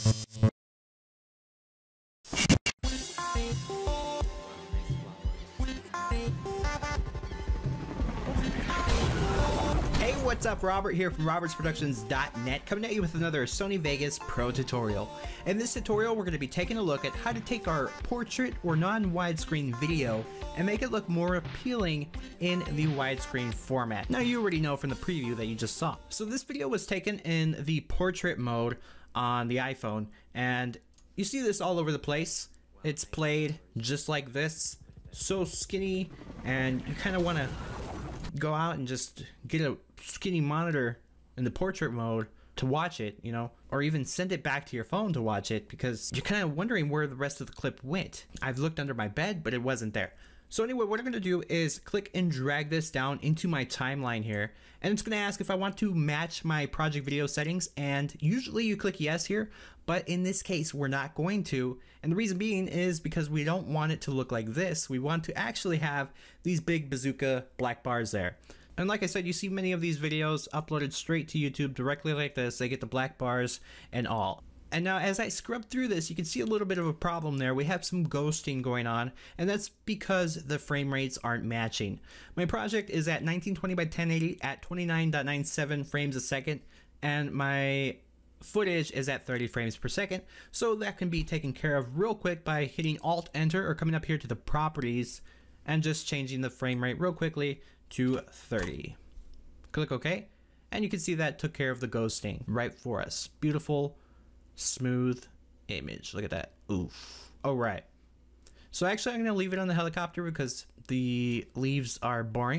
Hey, what's up? Robert here from robertsproductions.net, coming at you with another Sony Vegas Pro tutorial. In this tutorial, we're going to be taking a look at how to take our portrait or non-widescreen video and make it look more appealing in the widescreen format. Now, you already know from the preview that you just saw. So this video was taken in the portrait mode on the iPhone, and you see this all over the place. It's played just like this, so skinny, and you kind of want to go out and just get a skinny monitor in the portrait mode to watch it, you know, or even send it back to your phone to watch it because you're kind of wondering where the rest of the clip went. I've looked under my bed, but it wasn't there. So anyway, what I'm going to do is click and drag this down into my timeline here, and it's going to ask if I want to match my project video settings, and usually you click yes here, but in this case we're not going to, and the reason being is because we don't want it to look like this. We want to actually have these big bazooka black bars there. And like I said, you see many of these videos uploaded straight to YouTube directly like this. They get the black bars and all. And now as I scrub through this, you can see a little bit of a problem there. We have some ghosting going on, and that's because the frame rates aren't matching. My project is at 1920 by 1080 at 29.97 frames a second, and my footage is at 30 frames per second. So that can be taken care of real quick by hitting Alt Enter or coming up here to the properties and just changing the frame rate real quickly to 30. Click OK, and you can see that took care of the ghosting right for us. Beautiful, smooth image. Look at that. Oof. All right. So actually I'm going to leave it on the helicopter because the leaves are boring.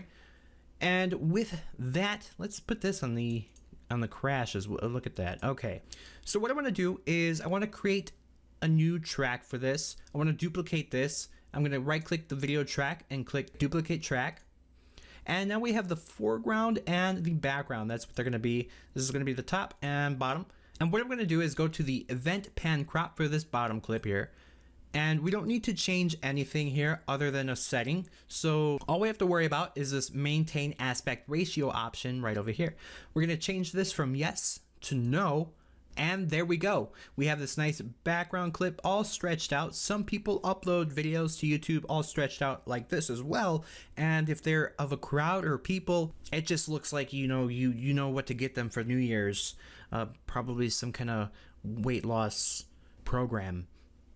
And with that, let's put this on the crash as well. Look at that. Okay. So what I want to do is I want to create a new track for this. I want to duplicate this. I'm going to right click the video track and click duplicate track. And now we have the foreground and the background. That's what they're going to be. This is going to be the top and bottom. And what I'm going to do is go to the event pan crop for this bottom clip here. And we don't need to change anything here other than a setting. So all we have to worry about is this maintain aspect ratio option right over here. We're going to change this from yes to no. And there we go. We have this nice background clip all stretched out. Some people upload videos to YouTube all stretched out like this as well. And if they're of a crowd or people, it just looks like you know what to get them for New Year's. Probably some kind of weight loss program.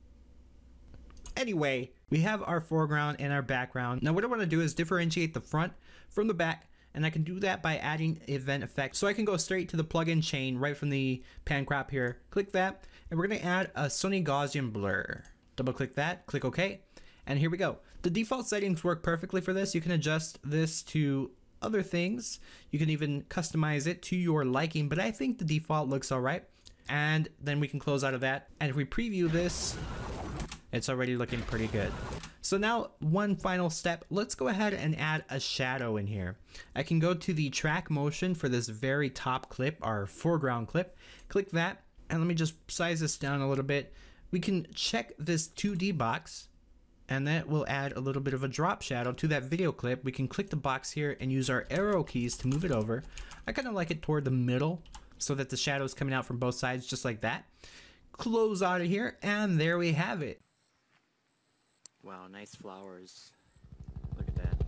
Anyway, we have our foreground and our background. Now what I want to do is differentiate the front from the back, and I can do that by adding event effect. So I can go straight to the plugin chain right from the pan crop here. Click that, and we're going to add a Sony Gaussian blur. Double click that, click OK, and here we go. The default settings work perfectly for this. You can adjust this to other things. You can even customize it to your liking, but I think the default looks all right. And then we can close out of that. And if we preview this, it's already looking pretty good. So now one final step, let's go ahead and add a shadow in here. I can go to the track motion for this very top clip, our foreground clip, click that, and let me just size this down a little bit. We can check this 2D box, and that will add a little bit of a drop shadow to that video clip. We can click the box here and use our arrow keys to move it over. I kind of like it toward the middle so that the shadow is coming out from both sides just like that. Close out of here, and there we have it. Wow, nice flowers. Look at that.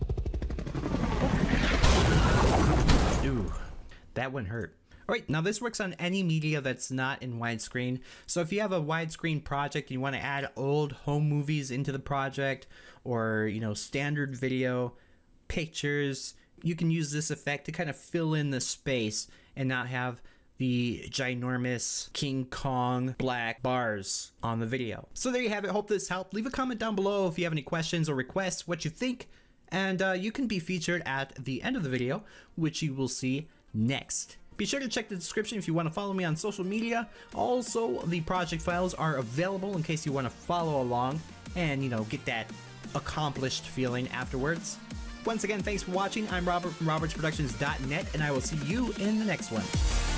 Ooh, that one hurt. All right, now this works on any media that's not in widescreen. So if you have a widescreen project and you want to add old home movies into the project, or standard video, pictures, you can use this effect to kind of fill in the space and not have the ginormous King Kong black bars on the video. So there you have it. Hope this helped. Leave a comment down below if you have any questions or requests, what you think, and you can be featured at the end of the video, which you will see next. Be sure to check the description if you want to follow me on social media. Also, the project files are available in case you want to follow along and, get that accomplished feeling afterwards. Once again, thanks for watching. I'm Robert from robertsproductions.net, and I will see you in the next one.